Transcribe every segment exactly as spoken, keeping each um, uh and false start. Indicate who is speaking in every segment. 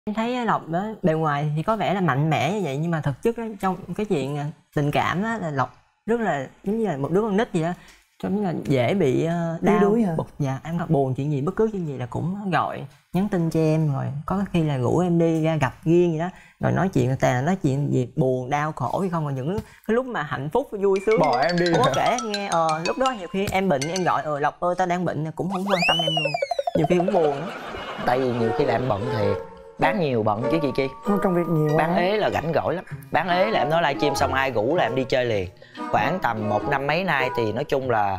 Speaker 1: Em thấy Lộc đó bề ngoài thì có vẻ là mạnh mẽ như vậy, nhưng mà thực chất đó, trong cái chuyện tình cảm đó, là Lộc rất là giống như là một đứa con nít gì đó, giống như là dễ bị uh, đau
Speaker 2: đuối hả?
Speaker 1: bực. Dạ, em gặp buồn chuyện gì, bất cứ chuyện gì là cũng gọi nhắn tin cho em, rồi có khi là rủ em đi ra gặp riêng gì đó, rồi nói chuyện toàn là nói chuyện gì buồn đau khổ hay không, còn những cái lúc mà hạnh phúc vui sướng
Speaker 3: bỏ em đi
Speaker 1: cũng có kể em nghe. Ờ lúc đó nhiều khi em bệnh em gọi ờ Lộc ơi tao đang bệnh, cũng không quan tâm em luôn, nhiều khi cũng buồn đó.
Speaker 4: Tại vì nhiều khi là em bận thiệt, bán nhiều bận chứ chị Chi.
Speaker 2: Công việc nhiều
Speaker 4: bán
Speaker 2: quá.
Speaker 4: ế là rảnh rỗi lắm. Bán ế là em nói livestream xong ai rủ là em đi chơi liền. Khoảng tầm một năm mấy nay thì nói chung là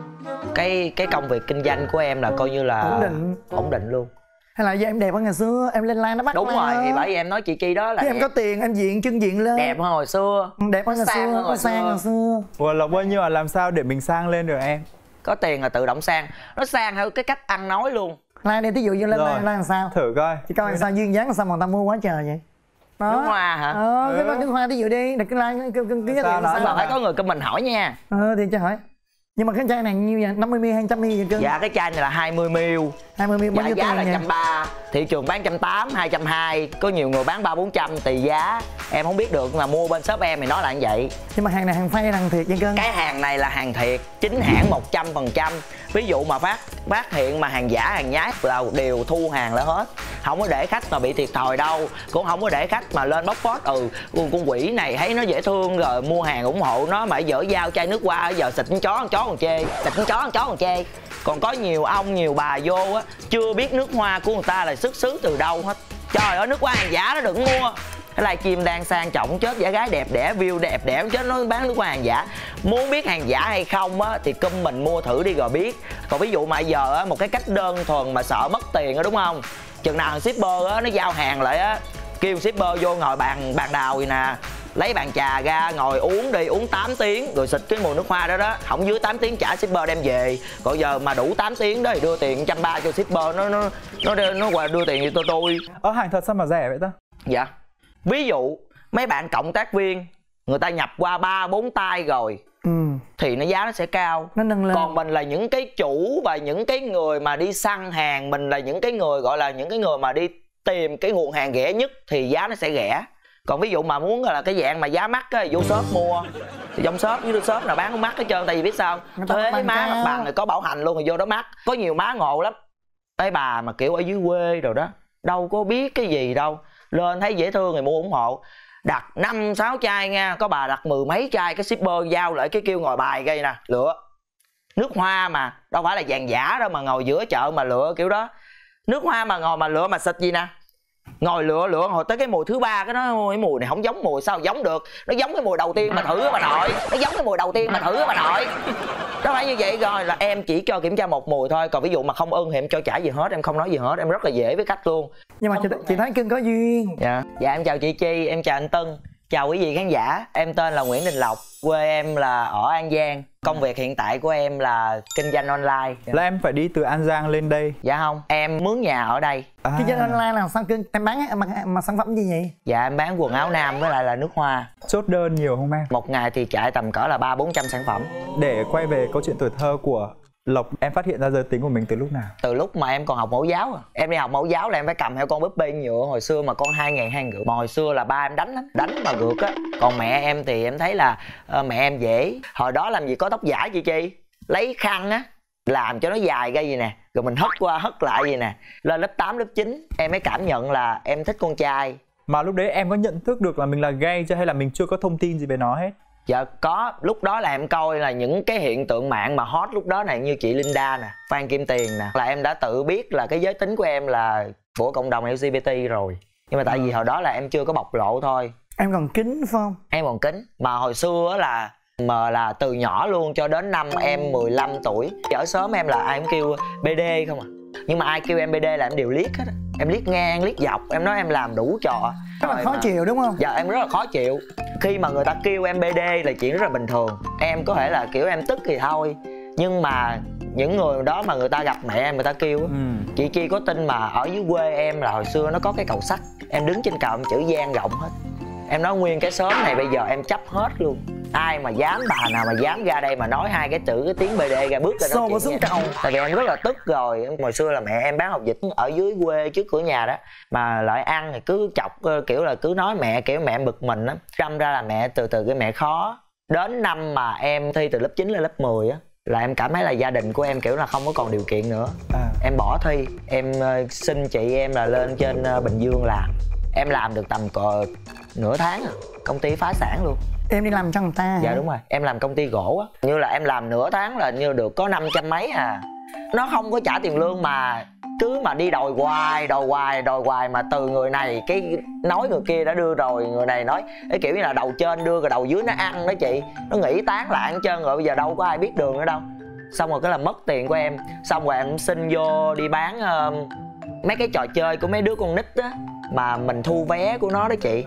Speaker 4: cái cái công việc kinh doanh của em là coi như là
Speaker 2: ổn định
Speaker 4: ổn định luôn.
Speaker 2: Hay là giờ em đẹp hơn ngày xưa, em lên live nó bắt
Speaker 4: Đúng rồi, thì bởi vì em nói chị Chi đó là
Speaker 2: em
Speaker 4: đẹp.
Speaker 2: có tiền em diện chân diện lên.
Speaker 4: Đẹp hơn hồi xưa.
Speaker 2: Đẹp hơn ngày
Speaker 4: sang
Speaker 2: xưa,
Speaker 4: hơn
Speaker 2: có
Speaker 4: hồi
Speaker 2: sang
Speaker 4: xưa.
Speaker 2: hồi xưa.
Speaker 3: Ủa Lộc ơi, nhưng mà làm sao để mình sang lên được em?
Speaker 4: Có tiền là tự động sang. Nó sang theo cái cách ăn nói luôn.
Speaker 2: Live đi, thí dụ như lên
Speaker 3: Rồi.
Speaker 2: live live làm sao?
Speaker 3: Thử coi.
Speaker 2: Chị coi làm sao duyên dáng làm sao mà người ta mua quá trời vậy? Đó.
Speaker 4: Nước hoa hả?
Speaker 2: Ờ, cái
Speaker 3: Ừ.
Speaker 2: nước hoa thí dụ đi, được cái like cái cái cái
Speaker 3: Sao
Speaker 2: cái
Speaker 3: nói
Speaker 4: Mà phải có người cho mình hỏi nha.
Speaker 2: Ờ thì cho hỏi. Nhưng mà cái chai này nhiêu vậy? năm mươi mi-li-lít hay một trăm mi-li-lít vậy cưng?
Speaker 4: Dạ cái chai này là hai mươi mi-li-lít.
Speaker 2: hai mươi mi-li-lít bao
Speaker 4: Dạ
Speaker 2: nhiêu
Speaker 4: giá
Speaker 2: tiền
Speaker 4: là
Speaker 2: vậy?
Speaker 4: một trăm ba mươi. Thị trường bán một trăm tám mươi, hai trăm hai mươi. Có nhiều người bán ba bốn trăm tùy giá. Em không biết được, mà mua bên shop em thì nói là như vậy.
Speaker 2: Nhưng mà hàng này hàng phay hay hàng thiệt vậy cưng?
Speaker 4: Cái hàng này là hàng thiệt, chính hãng một trăm phần trăm. Ví dụ mà phát phát hiện mà hàng giả hàng nhái là đều thu hàng lại hết. Không có để khách mà bị thiệt thòi đâu. Cũng không có để khách mà lên bóc phốt ừ con, con quỷ này thấy nó dễ thương rồi mua hàng ủng hộ nó, mà dở dao chai nước hoa giờ xịt con chó con chó còn chê, xịt con chó con chó còn chê. Còn có nhiều ông nhiều bà vô á chưa biết nước hoa của người ta là xuất xứ từ đâu hết. Trời ơi, nước hoa hàng giả nó đừng mua. Cái livestream đang sang trọng chết, giả gái đẹp đẽ, view đẹp đẽ chết, nó bán nước hoa hàng giả. Muốn biết hàng giả hay không á thì cơm mình mua thử đi rồi biết. Còn ví dụ mà giờ á, một cái cách đơn thuần mà sợ mất tiền á đúng không, chừng nào thằng shipper á nó giao hàng lại á, kêu shipper vô ngồi bàn bàn đào vậy nè, lấy bàn trà ra ngồi uống đi, uống tám tiếng rồi xịt cái mùi nước hoa đó đó, không dưới tám tiếng trả shipper đem về. Còn giờ mà đủ tám tiếng đó thì đưa tiền một trăm ba mươi cho shipper, nó nó nó nó, nó qua đưa tiền cho tôi tôi.
Speaker 3: Ở hàng thật sao mà rẻ vậy ta?
Speaker 4: Dạ. Ví dụ mấy bạn cộng tác viên người ta nhập qua ba bốn tay rồi
Speaker 2: Ừ.
Speaker 4: thì nó giá nó sẽ cao.
Speaker 2: Nó nâng lên.
Speaker 4: Còn mình là những cái chủ và những cái người mà đi săn hàng, mình là những cái người gọi là những cái người mà đi tìm cái nguồn hàng rẻ nhất thì giá nó sẽ rẻ. Còn ví dụ mà muốn là cái dạng mà giá mắc á, vô shop mua thì trong shop với shop nào bán cũng mắc hết trơn. Tại vì biết sao, thuế má mặt bằng rồi có bảo hành luôn, rồi vô đó mắc. Có nhiều má ngộ lắm, cái bà mà kiểu ở dưới quê rồi đó, đâu có biết cái gì đâu, lên thấy dễ thương thì mua ủng hộ, đặt năm sáu chai nha, có bà đặt mười mấy chai, cái shipper giao lại cái kêu ngồi bài gây nè lựa. Nước hoa mà đâu phải là vàng giả đâu mà ngồi giữa chợ mà lựa kiểu đó. Nước hoa mà ngồi mà lựa mà xịt gì nè, ngồi lựa lựa hồi tới cái mùi thứ ba cái nó cái mùi này không giống mùi, sao giống được, nó giống cái mùi đầu tiên mà thử bà nội, nó giống cái mùi đầu tiên mà thử bà nội. Đó phải như vậy rồi, là em chỉ cho kiểm tra một mùi thôi, còn ví dụ mà không ưng thì em cho trả gì hết, em không nói gì hết, em rất là dễ với khách luôn.
Speaker 2: Nhưng mà chị, chị thấy cưng có duyên.
Speaker 4: Dạ. Dạ em chào chị Chi, em chào anh Tân, chào quý vị khán giả. Em tên là Nguyễn Đình Lộc, quê em là ở An Giang. Công việc hiện tại của em là kinh doanh online.
Speaker 3: Là em phải đi từ An Giang lên đây?
Speaker 4: Dạ không, em mướn nhà ở đây.
Speaker 3: À.
Speaker 2: Kinh doanh online là sao cưng? Em bán mà, mà sản phẩm gì vậy?
Speaker 4: Dạ em bán quần áo nam với lại là nước hoa.
Speaker 3: Chốt đơn nhiều không em?
Speaker 4: Một ngày thì chạy tầm cỡ là ba bốn trăm sản phẩm.
Speaker 3: Để quay về câu chuyện tuổi thơ của Lộc, em phát hiện ra giới tính của mình từ lúc nào?
Speaker 4: Từ lúc mà em còn học mẫu giáo à. Em đi học mẫu giáo là em phải cầm theo con búp bê nhựa hồi xưa mà con hai ngàn hai ngựa. Mà hồi xưa là ba em đánh lắm, đánh mà gượt á. Còn mẹ em thì em thấy là uh, mẹ em dễ. Hồi đó làm gì có tóc giả chị Chi, lấy khăn á làm cho nó dài ra gì nè, rồi mình hất qua hất lại gì nè. Lên lớp tám lớp chín em mới cảm nhận là em thích con trai.
Speaker 3: Mà lúc đấy em có nhận thức được là mình là gay chưa, hay là mình chưa có thông tin gì về nó hết?
Speaker 4: Dạ có, lúc đó là em coi là những cái hiện tượng mạng mà hot lúc đó này, như chị Linda nè, Phan Kim Tiền nè, là em đã tự biết là cái giới tính của em là của cộng đồng lờ giê bê tê rồi. Nhưng mà tại vì hồi đó là em chưa có bộc lộ thôi.
Speaker 2: Em còn kính phải không?
Speaker 4: Em còn kính. Mà hồi xưa là mà là từ nhỏ luôn cho đến năm em mười lăm tuổi. Ở xóm em là ai cũng kêu bê đê không à. Nhưng mà ai kêu em bê đê là em đều liếc hết á. Em liếc ngang, liếc dọc, em nói em làm đủ trò.
Speaker 2: Rất là khó
Speaker 4: mà...
Speaker 2: chịu đúng không?
Speaker 4: Dạ em rất là khó chịu. Khi mà người ta kêu em bê đê là chuyện rất là bình thường. Em có thể là kiểu em tức thì thôi. Nhưng mà những người đó mà người ta gặp mẹ em người ta kêu ừ. Chị Chi có tin mà ở dưới quê em là hồi xưa nó có cái cầu sắt, em đứng trên cầu em chữ Giang rộng hết. Em nói nguyên cái xóm này bây giờ em chấp hết luôn. ai mà dám, bà nào mà dám ra đây mà nói hai cái chữ cái tiếng bê đê ra bước ra
Speaker 2: xô xuống cầu.
Speaker 4: Tại vì em rất là tức rồi. Hồi xưa là mẹ em bán hột vịt ở dưới quê trước cửa nhà đó, mà lại ăn thì cứ chọc kiểu là cứ nói mẹ, kiểu mẹ bực mình á. Đâm ra là mẹ từ từ cái mẹ khó. Đến năm mà em thi từ lớp chín lên lớp mười á là em cảm thấy là gia đình của em kiểu là không có còn điều kiện nữa. à. Em bỏ thi, em uh, xin chị em là lên trên uh, Bình Dương làm. Em làm được tầm cỡ nửa tháng à, công ty phá sản luôn.
Speaker 2: Em đi làm cho người ta?
Speaker 4: Dạ đúng rồi, em làm công ty gỗ á. Như là em làm nửa tháng là như được có năm trăm mấy à. Nó không có trả tiền lương mà cứ mà đi đòi hoài, đòi hoài, đòi hoài. Mà từ người này cái nói người kia đã đưa rồi, người này nói cái kiểu như là đầu trên đưa rồi đầu dưới nó ăn đó chị. Nó nghỉ tán lại ăn trơn rồi, bây giờ đâu có ai biết đường nữa đâu. Xong rồi cái là mất tiền của em. Xong rồi em xin vô đi bán uh, mấy cái trò chơi của mấy đứa con nít á, mà mình thu vé của nó đó chị.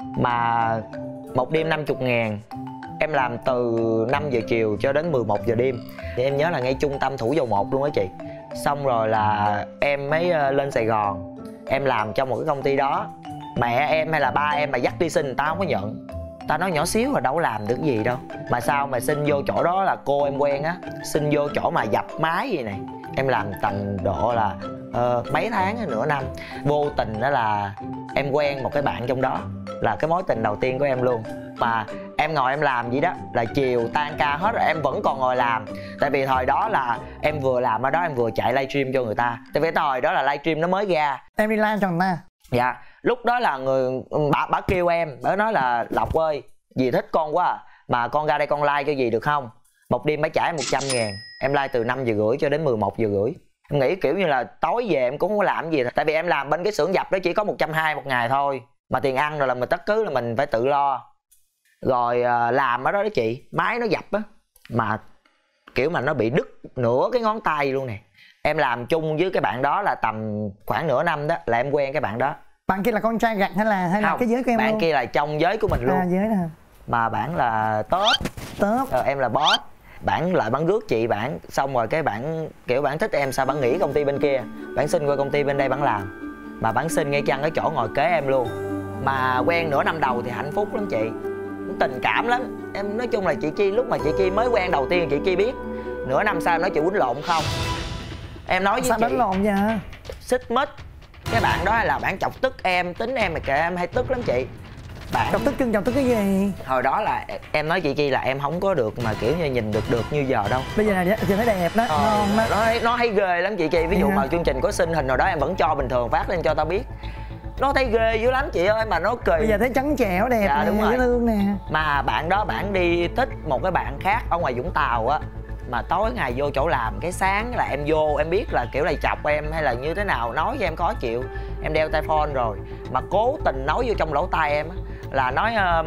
Speaker 4: Mà một đêm năm mươi ngàn. Em làm từ năm giờ chiều cho đến mười một giờ đêm. Thì em nhớ là ngay trung tâm Thủ Dầu Một luôn á chị. Xong rồi là em mới lên Sài Gòn. Em làm trong một cái công ty đó. Mẹ em hay là ba em mà dắt đi xin người ta không có nhận. Ta nói nhỏ xíu rồi đâu có làm được gì đâu. Mà sao mà xin vô chỗ đó là cô em quen á. Xin vô chỗ mà dập máy gì này. Em làm tầm độ là uh, mấy tháng, nửa năm. Vô tình đó là em quen một cái bạn trong đó. Là cái mối tình đầu tiên của em luôn. Mà em ngồi em làm gì đó là chiều tan ca hết rồi em vẫn còn ngồi làm. Tại vì thời đó là em vừa làm ở đó em vừa chạy livestream cho người ta. Tại vì thời đó là livestream nó mới ra.
Speaker 2: Em đi live cho người ta?
Speaker 4: Dạ. Lúc đó là người bà, bà kêu em, bà nói là Lộc ơi, dì thích con quá à, mà con ra đây con like cho dì được không? Một đêm mới trả một trăm ngàn. Em like từ năm giờ rưỡi cho đến mười một giờ rưỡi. Em nghĩ kiểu như là tối về em cũng không có làm gì. Tại vì em làm bên cái xưởng dập đó chỉ có một trăm hai mươi một ngày thôi. Mà tiền ăn rồi là mình tất cứ là mình phải tự lo. Rồi à, làm ở đó đó chị, máy nó dập á. Mà kiểu mà nó bị đứt nửa cái ngón tay luôn nè. Em làm chung với cái bạn đó là tầm khoảng nửa năm đó. Là em quen cái bạn đó.
Speaker 2: Bạn kia là con trai gặt hay là hay
Speaker 4: không,
Speaker 2: là cái giới của em
Speaker 4: bạn
Speaker 2: luôn?
Speaker 4: kia là trong giới của mình luôn.
Speaker 2: À, giới nè.
Speaker 4: Mà bạn là top.
Speaker 2: Top.
Speaker 4: Rồi em là boss. Bạn lại bạn rước chị bạn. Xong rồi cái bạn kiểu bạn thích em sao bạn nghỉ công ty bên kia. Bạn xin qua công ty bên đây bạn làm. Mà bạn xin ngay chăng cái chỗ ngồi kế em luôn. Mà quen nửa năm đầu thì hạnh phúc lắm chị. Tình cảm lắm. Em nói chung là chị Chi lúc mà chị Chi mới quen đầu tiên chị Chi biết. Nửa năm sau nói chị quýnh lộn không. Em nói với
Speaker 2: sao
Speaker 4: chị.
Speaker 2: Sao đánh lộn vậy hả?
Speaker 4: Xích mích. Cái bạn đó là bạn chọc tức em. Tính em mà kệ em hay tức lắm chị. Bạn
Speaker 2: chọc tức cưng chọc tức cái gì?
Speaker 4: Hồi đó là em nói chị Chi là em không có được mà kiểu như nhìn được được như giờ đâu.
Speaker 2: Bây giờ này chị thấy đẹp đó,
Speaker 4: ờ,
Speaker 2: ngon đó.
Speaker 4: Nó, nó hay ghê lắm chị Chi. Ví dụ yeah. mà chương trình có xin hình hồi đó em vẫn cho bình thường phát lên cho tao biết. Nó thấy ghê dữ lắm chị ơi, mà nó kỳ.
Speaker 2: Bây giờ thấy trắng trẻo đẹp
Speaker 4: dạ,
Speaker 2: nè, dễ thương nè.
Speaker 4: Mà bạn đó bạn đi thích một cái bạn khác ở ngoài Vũng Tàu á. Mà tối ngày vô chỗ làm, cái sáng là em vô em biết là kiểu này chọc em hay là như thế nào, nói cho em khó chịu. Em đeo tai phone rồi mà cố tình nói vô trong lỗ tai em á, là nói um,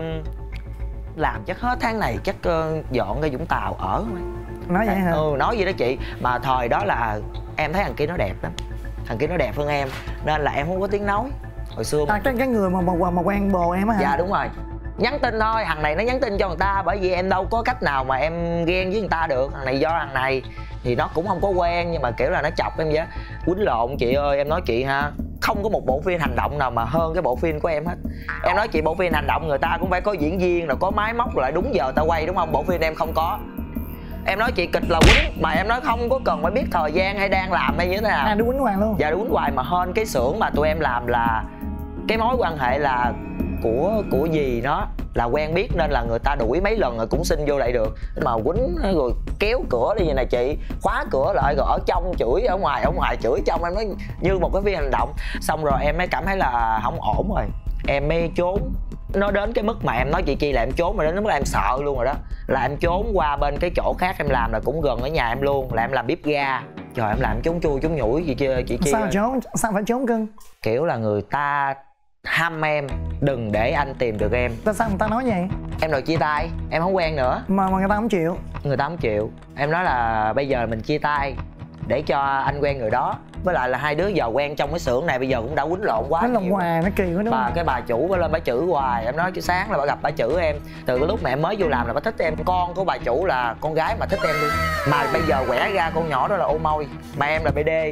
Speaker 4: làm chắc hết tháng này chắc uh, dọn ra Vũng Tàu ở không.
Speaker 2: Nói vậy hả?
Speaker 4: Ừ, nói gì đó chị. Mà thời đó là em thấy thằng kia nó đẹp lắm. Thằng kia nó đẹp hơn em nên là em không có tiếng nói. Hồi xưa
Speaker 2: à, cái, cái người mà, mà mà quen bồ em á hả?
Speaker 4: Dạ đúng rồi. Nhắn tin thôi, thằng này nó nhắn tin cho người ta. Bởi vì em đâu có cách nào mà em ghen với người ta được. Thằng này do thằng này thì nó cũng không có quen. Nhưng mà kiểu là nó chọc em vậy. Quýnh lộn chị ơi, em nói chị ha, không có một bộ phim hành động nào mà hơn cái bộ phim của em hết. Em nói chị bộ phim hành động người ta cũng phải có diễn viên rồi có máy móc lại đúng giờ ta quay đúng không? Bộ phim em không có. Em nói chị kịch là quýnh mà em nói không có cần phải biết thời gian hay đang làm hay như thế nào.
Speaker 2: À, đúng quýnh hoài luôn.
Speaker 4: Dạ đúng quýnh hoài. Mà hơn cái xưởng mà tụi em làm là cái mối quan hệ là của của dì nó là quen biết nên là người ta đuổi mấy lần rồi cũng xin vô lại được. Mà quýnh rồi kéo cửa đi vậy này chị, khóa cửa lại rồi ở trong chửi, ở ngoài ở ngoài chửi trong. Em nói như một cái phim hành động. Xong rồi em mới cảm thấy là không ổn rồi, em mới trốn. Nó đến cái mức mà em nói chị Chi là em trốn mà đến mức là em sợ luôn rồi đó. Là em trốn qua bên cái chỗ khác em làm là cũng gần ở nhà em luôn, là em làm bếp ga. Trời, em làm trốn chui trốn nhủi gì chưa chị Chi
Speaker 2: sao
Speaker 4: ơi.
Speaker 2: trốn sao phải trốn cưng?
Speaker 4: Kiểu là người ta hăm em đừng để anh tìm được em.
Speaker 2: Tại sao người ta nói vậy?
Speaker 4: Em đòi chia tay, em không quen nữa.
Speaker 2: Mà mà người ta không chịu.
Speaker 4: Người ta không chịu. Em nói là bây giờ mình chia tay để cho anh quen người đó. Với lại là hai đứa giờ quen trong cái xưởng này bây giờ cũng đã quýnh lộn quá.
Speaker 2: Nó lộn hoài, nó kỳ quá đúng
Speaker 4: bà,
Speaker 2: không?
Speaker 4: cái bà chủ bà lên bà chửi hoài. Em nói chứ sáng là bà gặp bà chửi em. Từ cái lúc mà em mới vô làm là bà thích em. Con của bà chủ là con gái mà thích em luôn. Mà bây giờ quẻ ra con nhỏ đó là ô môi, mà em là bê đê.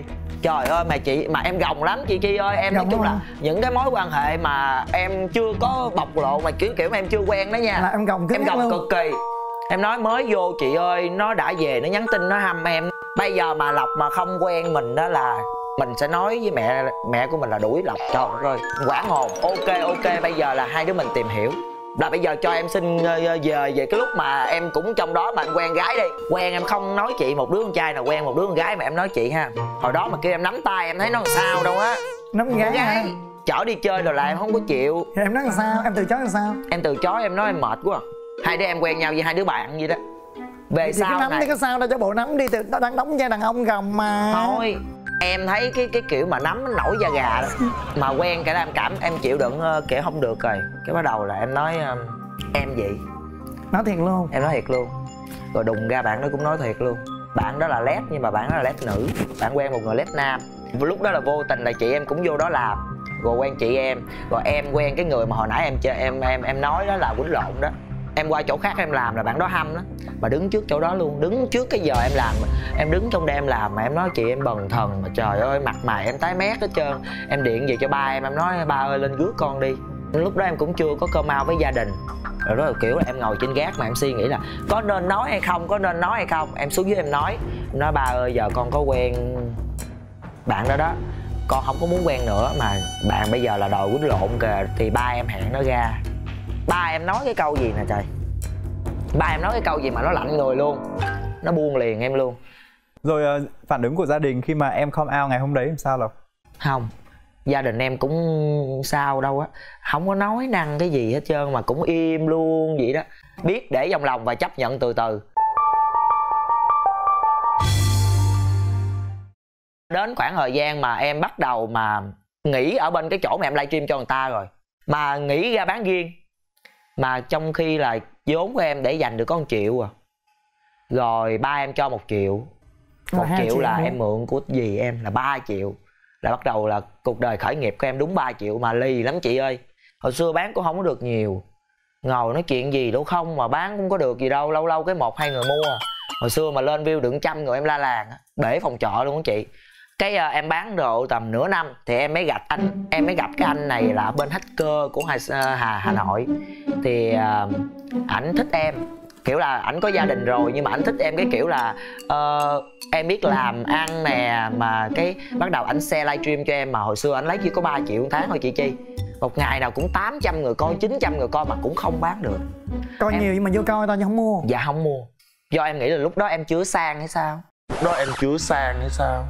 Speaker 4: Trời ơi mà chị, mà em gồng lắm chị Chi ơi. Em
Speaker 2: Gồng
Speaker 4: nói chung
Speaker 2: không?
Speaker 4: là những cái mối quan hệ mà em chưa có bộc lộ, mà kiểu kiểu mà em chưa quen đó nha,
Speaker 2: Là em gồng cứng
Speaker 4: em gồng
Speaker 2: luôn.
Speaker 4: cực kỳ. Em nói mới vô chị ơi, nó đã về nó nhắn tin nó hăm em. Bây giờ mà Lộc mà không quen mình đó là mình sẽ nói với mẹ mẹ của mình là đuổi Lộc. Trời ơi quảng hồn. Ok ok, bây giờ là hai đứa mình tìm hiểu. Là bây giờ cho em xin về về cái lúc mà em cũng trong đó mà em quen gái đi. Quen em không nói chị một đứa con trai nào quen một đứa con gái mà em nói chị ha. Hồi đó mà kêu em nắm tay em thấy nó làm sao đâu á.
Speaker 2: Nắm gái hả?
Speaker 4: Chở đi chơi rồi là em không có chịu.
Speaker 2: Thì em nói làm sao? Em từ chối làm sao?
Speaker 4: Em từ chối, em nói em mệt quá. Hai đứa em quen nhau với hai đứa bạn vậy đó. Về
Speaker 2: Thì
Speaker 4: sau
Speaker 2: cái nắm
Speaker 4: này
Speaker 2: thì có sao đâu, cho bộ nắm đi, từ nó đang đóng vai đàn ông gồng mà.
Speaker 4: thôi, em thấy cái cái kiểu mà nắm nó nổi da gà đó. Mà quen cái đó em cảm em chịu đựng uh, kiểu không được rồi. Cái bắt đầu là em nói uh, em gì.
Speaker 2: Nói thiệt luôn.
Speaker 4: Em nói thiệt luôn. Rồi đùng ra bạn đó cũng nói thiệt luôn. Bạn đó là lét nhưng mà bạn đó là lét nữ. Bạn quen một người lét nam. Lúc đó là vô tình là chị em cũng vô đó làm. Rồi quen chị em. Rồi em quen cái người mà hồi nãy em chơi em em em nói đó là quýnh lộn đó. Em qua chỗ khác em làm là bạn đó hâm đó. Mà đứng trước chỗ đó luôn. Đứng trước cái giờ em làm. Em đứng trong đêm làm mà em nói chị em bần thần. Mà trời ơi mặt mày em tái mét hết trơn. Em điện về cho ba em. Em nói ba ơi lên rước con đi. Lúc đó em cũng chưa có cơm ao với gia đình. Rồi đó là kiểu là em ngồi trên gác mà em suy nghĩ là có nên nói hay không, có nên nói hay không. Em xuống dưới em nói. Em nói ba ơi giờ con có quen bạn đó đó, con không có muốn quen nữa. Mà bạn bây giờ là đòi quýnh lộn kìa. Thì ba em hẹn nó ra. Ba em nói cái câu gì nè trời. Ba em nói cái câu gì mà nó lạnh người luôn. Nó buông liền em luôn.
Speaker 3: Rồi uh, phản ứng của gia đình khi mà em come out ngày hôm đấy làm sao Lộc?
Speaker 4: Không, gia đình em cũng sao đâu á. Không có nói năng cái gì hết trơn mà cũng im luôn vậy đó. Biết để trong lòng và chấp nhận từ từ. Đến khoảng thời gian mà em bắt đầu mà nghỉ ở bên cái chỗ mà em livestream cho người ta rồi. Mà nghỉ ra bán riêng. Mà trong khi là vốn của em để dành được có một triệu à. Rồi ba em cho một triệu. Một triệu, triệu là nữa. Em mượn của dì em là ba triệu. Là bắt đầu là cuộc đời khởi nghiệp của em đúng ba triệu mà lì lắm chị ơi. Hồi xưa bán cũng không có được nhiều. Ngồi nói chuyện gì đâu không mà bán cũng có được gì đâu. Lâu lâu cái một hai người mua. Hồi xưa mà lên view được trăm người em la làng bể phòng trọ luôn đó chị. Cái uh, em bán độ tầm nửa năm thì em mới gặp anh, em mới gặp cái anh này là bên hacker của Hà Hà, Hà Nội. Thì uh, ảnh thích em, kiểu là ảnh có gia đình rồi nhưng mà ảnh thích em cái kiểu là uh, em biết làm ăn nè. Mà cái bắt đầu ảnh share livestream cho em mà hồi xưa ảnh lấy chỉ có ba triệu một tháng thôi chị Chi. Một ngày nào cũng tám trăm người coi, chín trăm người coi mà cũng không bán được.
Speaker 2: Coi
Speaker 4: em...
Speaker 2: nhiều nhưng mà vô coi tao chứ không mua.
Speaker 4: Dạ không mua. Do em nghĩ là lúc đó em chưa sang hay sao.
Speaker 5: Lúc đó em chưa sang hay sao.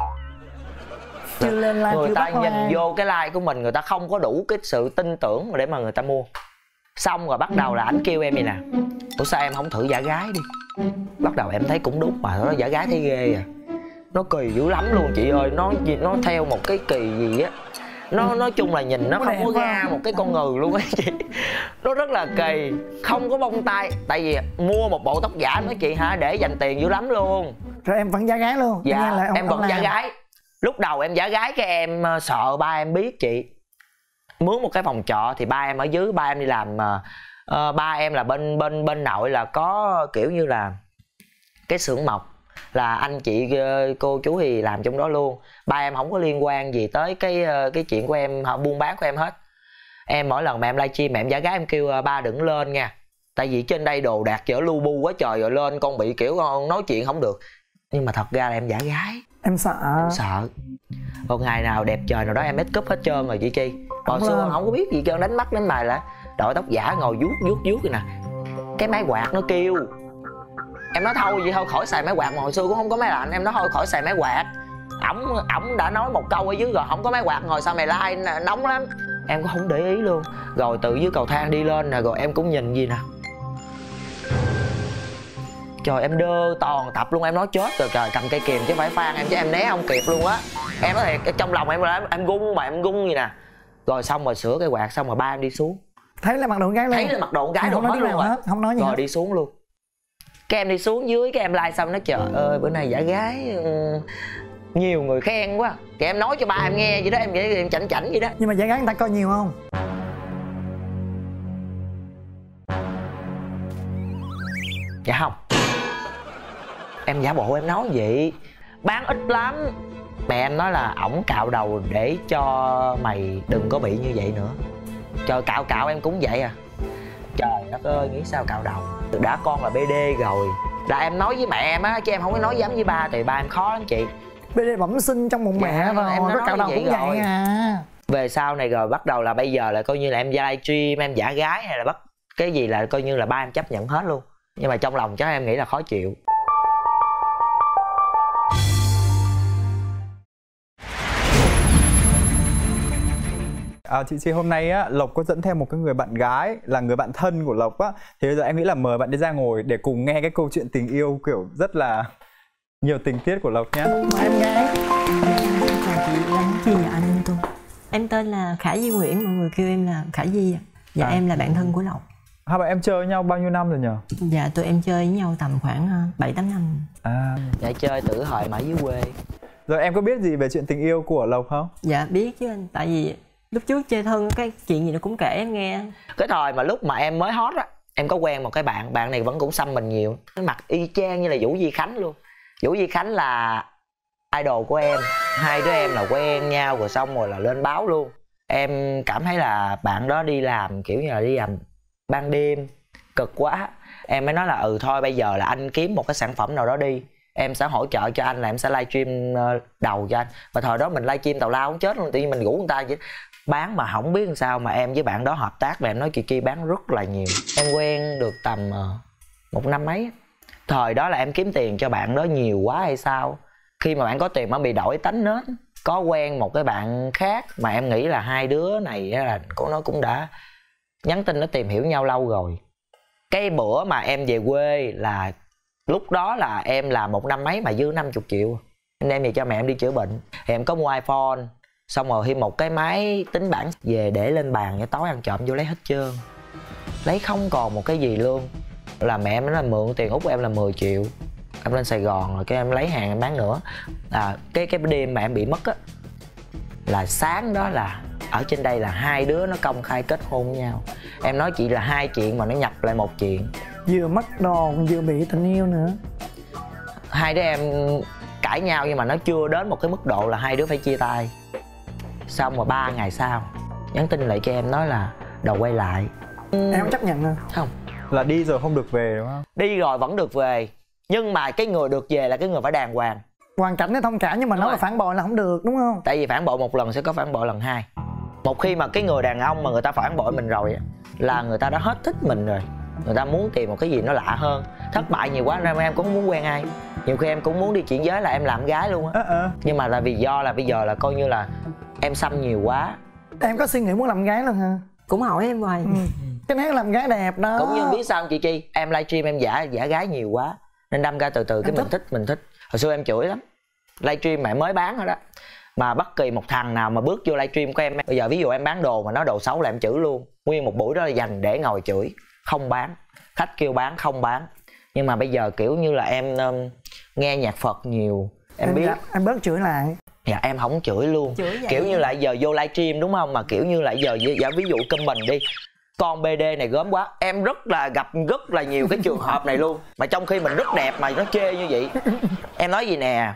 Speaker 2: Chưa lên like,
Speaker 4: người
Speaker 2: chưa
Speaker 4: ta
Speaker 2: bắt
Speaker 4: nhìn
Speaker 2: like.
Speaker 4: vô cái like của mình, người ta không có đủ cái sự tin tưởng để mà người ta mua. Xong rồi bắt đầu là ảnh kêu em vậy nè, ủa sao em không thử giả gái đi. Bắt đầu em thấy cũng đúng mà, nó giả gái thấy ghê à. Nó kỳ dữ lắm luôn chị ơi. Nó nó theo một cái kỳ gì á. Nó nói chung là nhìn nó không có ra một cái con người luôn á chị. Nó rất là kỳ. Không có bông tai. Tại vì mua một bộ tóc giả nói chị hả, để dành tiền dữ lắm luôn.
Speaker 2: Rồi em vẫn giả gái luôn.
Speaker 4: Dạ
Speaker 2: là ông,
Speaker 4: em vẫn giả gái. Lúc đầu em giả gái cái em sợ ba em biết chị. Mướn một cái phòng trọ thì ba em ở dưới, ba em đi làm uh, ba em là bên bên bên nội là có kiểu như là cái xưởng mộc, là anh chị cô chú thì làm trong đó luôn. Ba em không có liên quan gì tới cái cái chuyện của em, họ buôn bán của em hết. Em mỗi lần mà em livestream em giả gái em kêu ba đừng lên nha, tại vì trên đây đồ đạc chở lu bu quá trời, rồi lên con bị kiểu con nói chuyện không được. Nhưng mà thật ra là em giả gái.
Speaker 2: Em sợ.
Speaker 4: Em sợ. Một ngày nào đẹp trời nào đó em make up hết trơn rồi chị Chi. Hồi xưa không có biết gì trơn, đánh mắt đánh mày là đội tóc giả ngồi vuốt vuốt vuốt vậy nè. Cái máy quạt nó kêu. Em nói thôi vậy thôi khỏi xài máy quạt, mà hồi xưa cũng không có máy lạnh. Em nói thôi khỏi xài máy quạt. Ổng ổng đã nói một câu ở dưới rồi, không có máy quạt ngồi sao mày like nóng lắm. Em cũng không để ý luôn. Rồi từ dưới cầu thang đi lên nè, rồi em cũng nhìn gì nè. Trời em đơ toàn tập luôn, em nói chết rồi trời, cầm cây kìm chứ phải phan em chứ em né không kịp luôn á. Em nói thiệt, trong lòng em là em gung mà em gung gì nè. Rồi xong rồi sửa cây quạt xong rồi ba em đi xuống.
Speaker 2: Thấy là mặt đồ con gái luôn.
Speaker 4: Thấy là mặt đồ con gái
Speaker 2: không
Speaker 4: đồ
Speaker 2: nói
Speaker 4: hết luôn rồi.
Speaker 2: Hết, không nói gì
Speaker 4: rồi
Speaker 2: hết.
Speaker 4: Đi xuống luôn. Cái em đi xuống dưới, cái em like xong nói trời ơi bữa nay giả gái nhiều người khen quá. Thì em nói cho ba em nghe vậy đó, em vậy em chảnh chảnh vậy đó.
Speaker 2: Nhưng mà giả gái người ta coi nhiều không?
Speaker 4: Dạ không. Em giả bộ em nói vậy. Bán ít lắm. Mẹ em nói là ổng cạo đầu để cho mày đừng có bị như vậy nữa. Trời, cạo cạo em cũng vậy à. Trời đất ơi, nghĩ sao cạo đầu. Đã con là bê đê rồi. Là em nói với mẹ em á, chứ em không có nói dám với ba. Thì ba em khó lắm chị.
Speaker 2: bê đê bẩm sinh trong bụng
Speaker 4: Dạ,
Speaker 2: mẹ rồi,
Speaker 4: em đã
Speaker 2: có
Speaker 4: nói
Speaker 2: cạo đầu
Speaker 4: vậy
Speaker 2: cũng
Speaker 4: rồi.
Speaker 2: vậy à.
Speaker 4: Về sau này rồi bắt đầu là bây giờ là coi như là em live stream, em giả gái hay là bắt cái gì là coi như là ba em chấp nhận hết luôn. Nhưng mà trong lòng chắc em nghĩ là khó chịu.
Speaker 3: À, chị Chi, hôm nay á, Lộc có dẫn theo một cái người bạn gái là người bạn thân của Lộc á. Thì bây giờ em nghĩ là mời bạn đi ra ngồi để cùng nghe cái câu chuyện tình yêu kiểu rất là nhiều tình tiết của Lộc nhé.
Speaker 2: Mà em gái.
Speaker 1: Chào chị, làm gì vậy anh tôi? Em tên là Khả Di Nguyễn, mọi người kêu em là Khả Di. Dạ,
Speaker 3: À.
Speaker 1: em là bạn thân của Lộc.
Speaker 3: Hai bạn em chơi với nhau bao nhiêu năm rồi nhờ?
Speaker 1: Dạ, tụi em chơi với nhau tầm khoảng bảy tám năm.
Speaker 3: À.
Speaker 4: Dạ, chơi từ hồi mà ở dưới quê.
Speaker 3: Rồi em có biết gì về chuyện tình yêu của Lộc không?
Speaker 1: Dạ biết chứ anh, tại vì lúc trước chơi thân cái chuyện gì nó cũng kể em nghe.
Speaker 4: Cái thời mà lúc mà em mới hot á, em có quen một cái bạn, bạn này vẫn cũng xăm mình nhiều. Cái mặt y chang như là Vũ Di Khánh luôn. Vũ Di Khánh là idol của em. Hai đứa em là quen nhau rồi xong rồi là lên báo luôn. Em cảm thấy là bạn đó đi làm kiểu như là đi làm ban đêm cực quá. Em mới nói là ừ thôi bây giờ là anh kiếm một cái sản phẩm nào đó đi, em sẽ hỗ trợ cho anh, là em sẽ livestream đầu cho anh. Và thời đó mình livestream tào lao không chết luôn, tự nhiên mình rủ người ta vậy bán mà không biết làm sao mà em với bạn đó hợp tác. Và em nói chị Chi bán rất là nhiều. Em quen được tầm uh, một năm mấy. Thời đó là em kiếm tiền cho bạn đó nhiều quá hay sao. Khi mà bạn có tiền mà bị đổi tánh nết. Có quen một cái bạn khác mà em nghĩ là hai đứa này là cô nó cũng đã nhắn tin nó tìm hiểu nhau lâu rồi. Cái bữa mà em về quê là lúc đó là em làm một năm mấy mà dư năm mươi triệu. Em đem về cho mẹ em đi chữa bệnh. Thì em có mua iPhone. Xong rồi thêm một cái máy tính bảng về để lên bàn cho tối ăn trộm vô lấy hết trơn. Lấy không còn một cái gì luôn. Là mẹ em nói là mượn tiền út em là mười triệu. Em lên Sài Gòn rồi cái em lấy hàng em bán nữa. À, cái cái đêm mà em bị mất á, là sáng đó là ở trên đây là hai đứa nó công khai kết hôn với nhau. Em nói chị là hai chuyện mà nó nhập lại một chuyện.
Speaker 2: Vừa mất đòn vừa bị tình yêu nữa.
Speaker 4: Hai đứa em cãi nhau nhưng mà nó chưa đến một cái mức độ là hai đứa phải chia tay. Xong rồi ba ngày sau nhắn tin lại cho em nói là đầu quay lại.
Speaker 2: Em không chấp nhận à?
Speaker 4: Không.
Speaker 3: Là đi rồi không được về đúng không?
Speaker 4: Đi rồi vẫn được về. Nhưng mà cái người được về là cái người phải đàng hoàng.
Speaker 2: Hoàn cảnh nó thông cảm nhưng mà nói là phản bội là không được đúng không?
Speaker 4: Tại vì phản bội một lần sẽ có phản bội lần hai. Một khi mà cái người đàn ông mà người ta phản bội mình rồi là người ta đã hết thích mình rồi. Người ta muốn tìm một cái gì nó lạ hơn. Thất bại nhiều quá nên em cũng không muốn quen ai. Nhiều khi em cũng muốn đi chuyển giới là em làm gái luôn á.
Speaker 3: À, à.
Speaker 4: Nhưng mà là vì do là bây giờ là coi như là em xăm nhiều quá.
Speaker 2: Em có suy nghĩ muốn làm gái luôn hả?
Speaker 1: Cũng hỏi em hoài.
Speaker 2: Ừ. Cái này làm gái đẹp đó.
Speaker 4: Cũng như biết sao không chị Chi, em livestream em giả giả gái nhiều quá nên đâm ra từ từ cái
Speaker 2: em
Speaker 4: mình thích. thích mình thích hồi xưa em chửi lắm. Livestream mẹ mới bán rồi đó, mà bất kỳ một thằng nào mà bước vô livestream của em bây giờ ví dụ em bán đồ mà nó đồ xấu là em chửi luôn. Nguyên một buổi đó là dành để ngồi chửi, không bán. Khách kêu bán không bán. Nhưng mà bây giờ kiểu như là em um, nghe nhạc Phật nhiều em,
Speaker 2: em
Speaker 4: biết
Speaker 2: dạ, em bớt chửi lại.
Speaker 4: dạ em không chửi luôn.
Speaker 1: Chửi vậy.
Speaker 4: Kiểu như là giờ vô livestream đúng không, mà kiểu như là giờ giả ví dụ comment đi con bê đê này gớm quá, em rất là gặp rất là nhiều cái trường hợp này luôn. Mà trong khi mình rất đẹp mà nó chê như vậy. Em nói gì nè,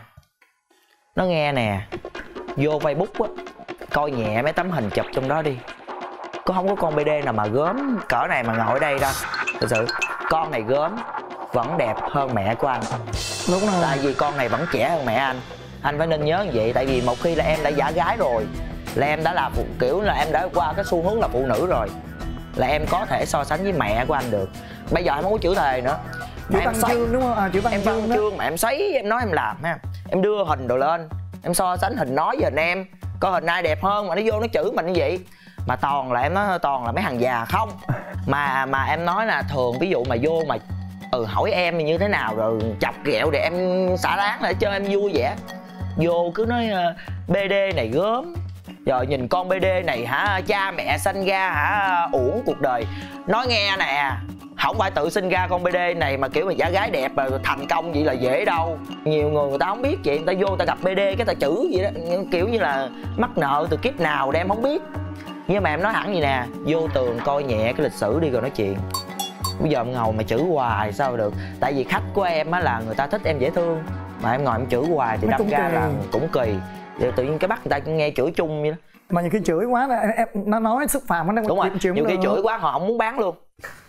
Speaker 4: nó nghe nè, vô Facebook á coi nhẹ mấy tấm hình chụp trong đó đi, có không có con bê đê nào mà gớm cỡ này mà ngồi ở đây đâu. Thật sự con này gớm vẫn đẹp hơn mẹ của anh.
Speaker 2: Đúng rồi.
Speaker 4: Tại vì con này vẫn trẻ hơn mẹ anh. Anh phải nên nhớ như vậy. Tại vì một khi là em đã giả gái rồi, là em đã là phụ, kiểu là em đã qua cái xu hướng là phụ nữ rồi, là em có thể so sánh với mẹ của anh được. Bây giờ em không có chửi thề nữa.
Speaker 2: Chữ
Speaker 4: Em
Speaker 2: văn
Speaker 4: xoay-
Speaker 2: chương đúng không? À, chữ văn
Speaker 4: em
Speaker 2: chương
Speaker 4: văn
Speaker 2: đó.
Speaker 4: chương mà em sấy em nói em làm ha. Em đưa hình đồ lên, em so sánh hình nói với hình em, coi hình ai đẹp hơn mà nó vô nó chửi mình như vậy. Mà toàn là em nói toàn là mấy thằng già không. Mà mà em nói là thường ví dụ mà vô mà ừ hỏi em như thế nào rồi chọc ghẹo để em xả láng lại cho em vui vẻ. Vô cứ nói bê đê này gớm, rồi nhìn con bê đê này hả, cha mẹ sanh ra hả uổng cuộc đời. Nói nghe nè, không phải tự sinh ra con bê đê này mà kiểu mà giả gái đẹp mà thành công vậy là dễ đâu. Nhiều người người ta không biết vậy, người ta vô người ta gặp bê đê cái ta chửi vậy đó, kiểu như là mắc nợ từ kiếp nào để em không biết. Nhưng mà em nói hẳn gì nè, vô tường coi nhẹ cái lịch sử đi rồi nói chuyện. Bây giờ em ngồi mà chửi hoài sao được. Tại vì khách của em á là người ta thích em dễ thương, mà em ngồi em chửi hoài thì
Speaker 2: Nó
Speaker 4: đâm
Speaker 2: cũng
Speaker 4: ra
Speaker 2: kỳ.
Speaker 4: là cũng kỳ. Rồi tự nhiên cái bắt người ta nghe chửi chung vậy đó.
Speaker 2: Mà nhiều khi chửi quá là em, em nó nói xúc phạm nó
Speaker 4: đúng rồi, nhiều khi chửi quá họ không muốn bán luôn.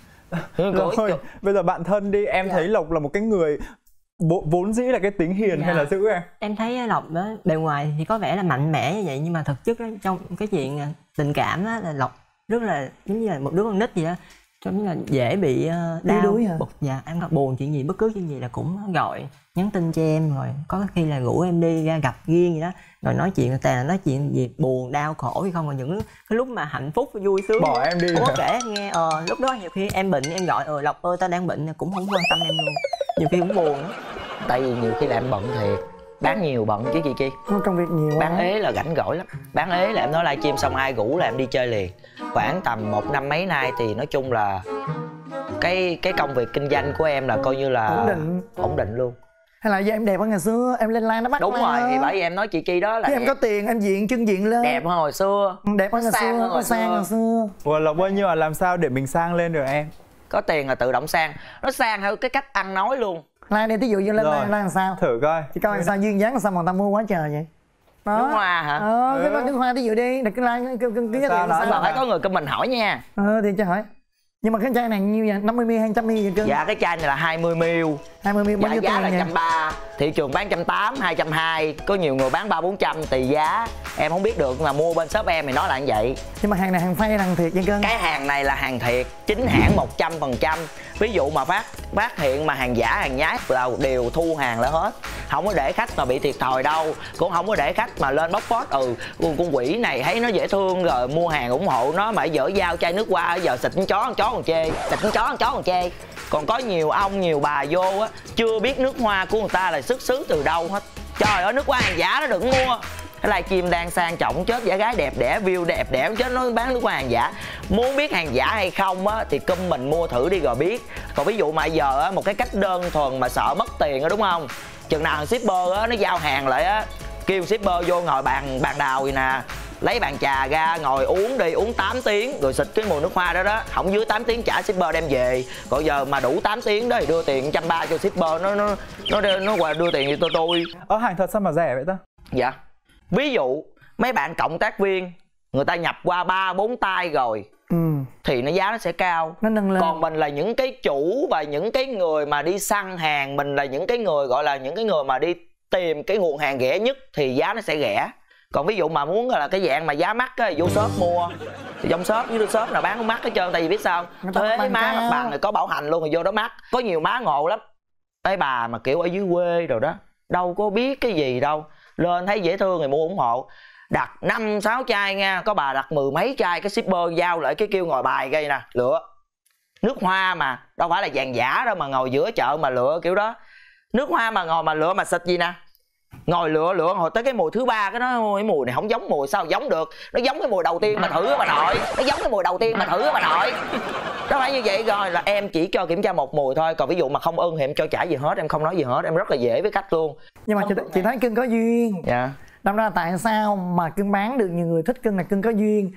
Speaker 3: Rồi, chửi. Bây giờ bạn thân đi, em dạ. thấy Lộc là một cái người vốn dĩ là cái tính hiền dạ. hay là dữ em?
Speaker 1: Em thấy Lộc đó bề ngoài thì có vẻ là mạnh mẽ như vậy, nhưng mà thực chất đó, trong cái chuyện tình cảm đó, là Lộc rất là giống như là một đứa con nít gì đó, giống như là dễ bị đau đuối hả? Dạ, em gặp buồn chuyện gì, bất cứ chuyện gì là cũng gọi nhắn tin cho em, rồi có khi là rủ em đi ra gặp riêng gì đó, rồi nói chuyện người ta là nói chuyện gì buồn đau khổ hay không, còn những cái lúc mà hạnh phúc vui sướng
Speaker 3: bỏ em đi
Speaker 1: không có kể em nghe. Ờ lúc đó nhiều khi em bệnh em gọi ờ Lộc ơi tao đang bệnh, cũng không quan tâm em luôn, nhiều khi cũng buồn đó.
Speaker 4: Tại vì nhiều khi là em bận thiệt, bán nhiều bận chứ chị Chi.
Speaker 2: Công việc nhiều quá.
Speaker 4: Bán ế là rảnh rỗi lắm. Bán ế là em nói livestream xong ai rủ là em đi chơi liền. Khoảng tầm một năm mấy nay thì nói chung là cái cái công việc kinh doanh của em là coi như là
Speaker 2: ổn định
Speaker 4: ổn định luôn.
Speaker 2: Hay là giờ em đẹp hơn ngày xưa, em lên live nó bắt
Speaker 4: đúng rồi, thì bởi vì em nói chị Chi đó là
Speaker 2: khi em có tiền em diện chân diện lên
Speaker 4: đẹp hơn hồi xưa,
Speaker 2: đẹp hơn ngày xưa, có sang ngày xưa.
Speaker 3: Ủa Lộc ơi, nhưng mà làm sao để mình sang lên được em?
Speaker 4: Có tiền là tự động sang, nó sang theo cái cách ăn nói luôn.
Speaker 2: Live đi, ví dụ như lên live live làm sao?
Speaker 3: Thử coi.
Speaker 2: Chị coi làm sao duyên dáng làm sao mà người ta mua quá trời vậy?
Speaker 4: Đó. Nước hoa hả?
Speaker 2: Ờ, ừ. Cái nước hoa ví dụ đi, đặt cái like cứ cứ giới thiệu sao?
Speaker 4: Mà phải có người comment hỏi nha.
Speaker 2: Ờ thì cho hỏi. Nhưng mà cái chai này nhiêu vậy? năm mươi mi li lít hay một trăm mi li lít vậy cưng?
Speaker 4: Dạ cái chai này là hai mươi mi li lít.
Speaker 2: hai mươi mi li lít bao nhiêu tiền?
Speaker 4: Giá là một trăm ba mươi, thị trường bán một trăm tám mươi, hai trăm hai mươi, có nhiều người bán ba bốn trăm tùy giá. Em không biết được, nhưng mà mua bên shop em thì nói là như vậy.
Speaker 2: Nhưng mà hàng này hàng fake hay hàng thiệt vậy cưng?
Speaker 4: Cái hàng này là hàng thiệt, chính hãng một trăm phần trăm. Ví dụ mà phát phát hiện mà hàng giả hàng nhái là đều thu hàng lại hết. Không có để khách mà bị thiệt thòi đâu, cũng không có để khách mà lên bóc phốt ừ con, con quỷ này thấy nó dễ thương rồi mua hàng ủng hộ nó, mà dở dao chai nước hoa giờ xịt con chó con chó còn chê, xịt con chó con chó còn chê. Còn có nhiều ông nhiều bà vô á chưa biết nước hoa của người ta là xuất xứ từ đâu hết. Trời ơi, nước hoa hàng giả nó đừng mua. Cái livestream đang sang trọng chết, giả gái đẹp đẽ, view đẹp đẽ chết, nó bán nước hoa hàng giả. Muốn biết hàng giả hay không á thì cơm mình mua thử đi rồi biết. Còn ví dụ mà giờ á một cái cách đơn thuần mà sợ mất tiền á đúng không, chừng nào thằng shipper á nó giao hàng lại á, kêu shipper vô ngồi bàn bàn đào vậy nè, lấy bàn trà ra ngồi uống đi, uống tám tiếng rồi xịt cái mùi nước hoa đó đó, không dưới tám tiếng trả shipper đem về. Còn giờ mà đủ tám tiếng đó thì đưa tiền một trăm ba mươi cho shipper, nó nó nó nó qua đưa tiền cho tôi tôi.
Speaker 3: Ở hàng thật sao mà rẻ vậy ta?
Speaker 4: Dạ. Ví dụ mấy bạn cộng tác viên người ta nhập qua ba bốn tay rồi ừ. thì nó giá nó sẽ cao,
Speaker 2: nó nâng lên.
Speaker 4: Còn mình là những cái chủ và những cái người mà đi săn hàng, mình là những cái người gọi là những cái người mà đi tìm cái nguồn hàng rẻ nhất thì giá nó sẽ rẻ. Còn ví dụ mà muốn là cái dạng mà giá mắc á, vô shop mua thì trong shop với shop nào bán không mắc hết trơn, tại vì biết sao thuế má mặt bằng này có bảo hành luôn, thì vô đó mắc. Có nhiều má ngộ lắm, cái bà mà kiểu ở dưới quê rồi đó đâu có biết cái gì đâu, lên thấy dễ thương thì mua ủng hộ, đặt năm sáu chai nha, có bà đặt mười mấy chai, cái shipper giao lại cái kêu ngồi bài gây nè lựa. Nước hoa mà đâu phải là vàng giả đâu mà ngồi giữa chợ mà lựa kiểu đó. Nước hoa mà ngồi mà lựa mà xịt gì nè, ngồi lựa lựa hồi tới cái mùi thứ ba cái nó cái mùi này không giống mùi, sao giống được, nó giống cái mùi đầu tiên mà thử bà nội, nó giống cái mùi đầu tiên mà thử bà nội. Đó phải như vậy rồi, là em chỉ cho kiểm tra một mùi thôi, còn ví dụ mà không ưng thì em cho trả gì hết, em không nói gì hết, em rất là dễ với khách luôn.
Speaker 2: Nhưng mà chị, chị thấy cưng có duyên.
Speaker 4: Dạ.
Speaker 2: Đâm ra tại sao mà cưng bán được, nhiều người thích cưng là cưng có duyên.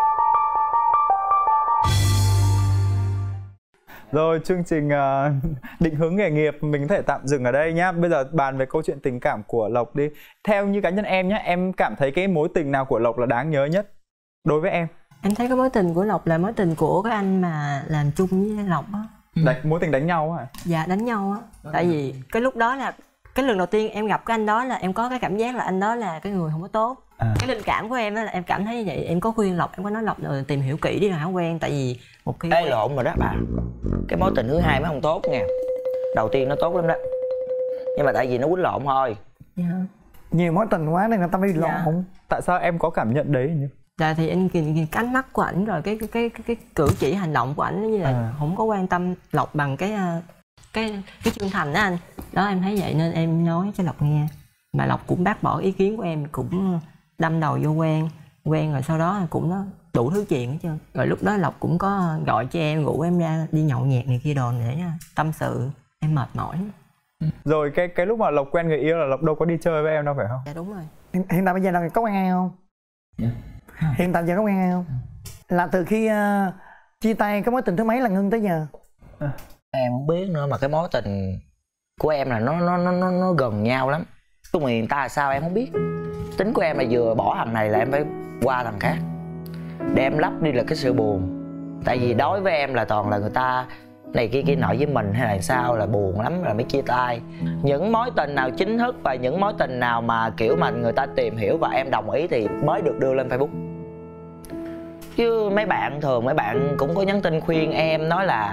Speaker 3: Rồi chương trình uh, định hướng nghề nghiệp mình có thể tạm dừng ở đây nhá. Bây giờ bàn về câu chuyện tình cảm của Lộc đi. Theo như cá nhân em nhé, em cảm thấy cái mối tình nào của Lộc là đáng nhớ nhất đối với em?
Speaker 1: Em thấy cái mối tình của Lộc là mối tình của cái anh mà làm chung với Lộc á.
Speaker 3: Đánh, mối tình đánh nhau hả?
Speaker 1: Dạ đánh nhau á. Tại vì cái lúc đó là cái lần đầu tiên em gặp cái anh đó là em có cái cảm giác là anh đó là cái người không có tốt. À. Cái linh cảm của em đó là em cảm thấy như vậy. Em có khuyên Lộc, em có nói Lộc rồi tìm hiểu kỹ đi rồi hả quen. Tại vì một khi
Speaker 4: Ê lộn rồi đó bà, cái mối tình thứ hai mới không tốt nha, đầu tiên nó tốt lắm đó, nhưng mà tại vì nó quýnh lộn thôi.
Speaker 1: Dạ.
Speaker 2: Nhiều mối tình quá nên người ta mới lộn. Dạ.
Speaker 3: Tại sao em có cảm nhận đấy nhỉ?
Speaker 1: Dạ thì anh nhìn cái ánh mắt của ảnh rồi cái cái cái cái, cái cử chỉ hành động của ảnh như là à. không có quan tâm Lộc bằng cái cái cái chân thành đó anh. Đó em thấy vậy nên em nói cho Lộc nghe. Mà Lộc cũng bác bỏ ý kiến của em, cũng đâm đầu vô quen quen rồi sau đó cũng nó đủ thứ chuyện hết trơn. Rồi lúc đó Lộc cũng có gọi cho em, rủ em ra đi nhậu nhẹt này kia đồ để tâm sự, em mệt mỏi.
Speaker 3: Rồi cái cái lúc mà Lộc quen người yêu là Lộc đâu có đi chơi với em đâu phải không?
Speaker 1: Dạ đúng rồi.
Speaker 2: Hiện, hiện tại bây giờ là có quen ai không? Yeah. Hiện tại giờ có quen ai không? Là từ khi uh, chia tay cái mối tình thứ mấy là ngưng tới giờ?
Speaker 4: À. Em không biết nữa, mà cái mối tình của em là nó nó nó nó, nó gần nhau lắm. Tôi người ta là sao em không biết. Tính của em là vừa bỏ thằng này là em phải qua thằng khác để em lấp đi là cái sự buồn. Tại vì đối với em là toàn là người ta này kia kia nọ với mình hay là sao là buồn lắm là mới chia tay. Những mối tình nào chính thức và những mối tình nào mà kiểu mà người ta tìm hiểu và em đồng ý thì mới được đưa lên Facebook. Chứ mấy bạn thường mấy bạn cũng có nhắn tin khuyên em nói là